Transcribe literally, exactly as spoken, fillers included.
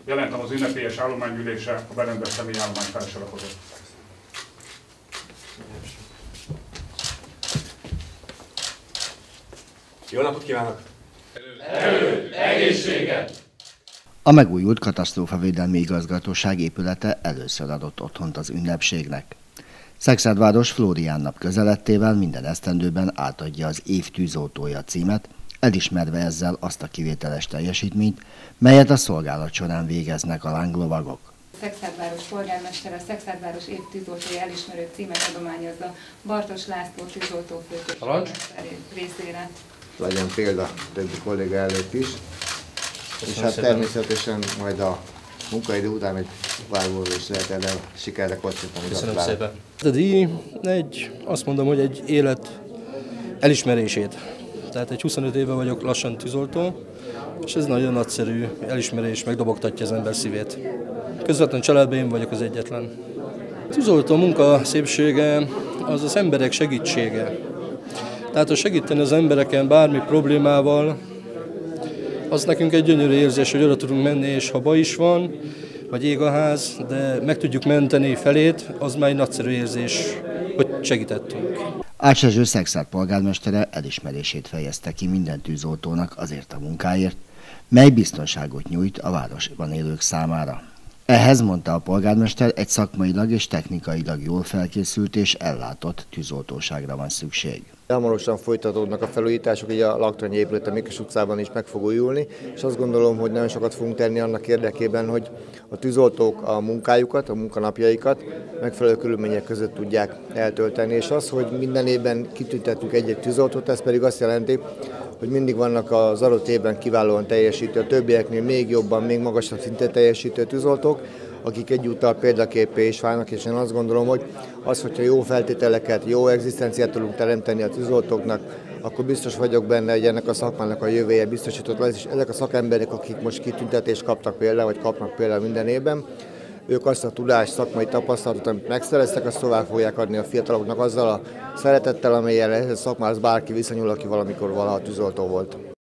Jelentem az ünnepélyes állománygyűlésre a berendezett személyállomány felsorakozott. Jó napot kívánok! Erőt, egészséget! A megújult katasztrófavédelmi igazgatóság épülete először adott otthont az ünnepségnek. Szekszárváros Flórián nap közelettével minden esztendőben átadja az év tűzoltója címet, elismerve ezzel azt a kivételes teljesítményt, melyet a szolgálat során végeznek a lánglovagok. Szekszárváros polgármestere a Szekszárváros év tűzoltója elismerő címet adományozza Bartos László tűzoltó főpolgármester részére. Legyen példa többi kolléga előtt is, és hát természetesen majd a munkaidő után egy vágóról is lehet erre sikerre kocsintani. Köszönöm szépen. A díj egy, azt mondom, hogy egy élet elismerését. Tehát egy huszonöt éve vagyok lassan tűzoltó, és ez nagyon nagyszerű elismerés, megdobogtatja az ember szívét. Közvetlen családban én vagyok az egyetlen. A tűzoltó munka szépsége az az emberek segítsége. Tehát, ha segíteni az embereken bármi problémával, az nekünk egy gyönyörű érzés, hogy oda tudunk menni, és ha baj is van, vagy ég a ház, de meg tudjuk menteni felét, az már egy nagyszerű érzés, hogy segítettünk. Ács Erzső Szekszárd polgármestere elismerését fejezte ki minden tűzoltónak azért a munkáért, mely biztonságot nyújt a városban élők számára. Ehhez, mondta a polgármester, egy szakmailag és technikailag jól felkészült és ellátott tűzoltóságra van szükség. Hamarosan folytatódnak a felújítások, így a laktanya épület a Miklós utcában is meg fog újulni, és azt gondolom, hogy nagyon sokat fogunk tenni annak érdekében, hogy a tűzoltók a munkájukat, a munkanapjaikat megfelelő körülmények között tudják eltölteni, és az, hogy minden évben kitüntetünk egy-egy tűzoltót, ez pedig azt jelenti, hogy mindig vannak az adott évben kiválóan teljesítő, a többieknél még jobban, még magasabb szinten teljesítő tűzoltók, akik egyúttal példaképpé is válnak, és én azt gondolom, hogy az, hogyha jó feltételeket, jó egzisztenciát tudunk teremteni a tűzoltóknak, akkor biztos vagyok benne, hogy ennek a szakmának a jövője biztosított lesz, és ezek a szakemberek, akik most kitüntetést kaptak például, vagy kapnak például minden évben, ők azt a tudást, szakmai tapasztalatot, amit megszereztek, azt tovább fogják adni a fiataloknak azzal a szeretettel, amellyel ehhez a szakmához bárki viszonyul, aki valamikor valaha tűzoltó volt.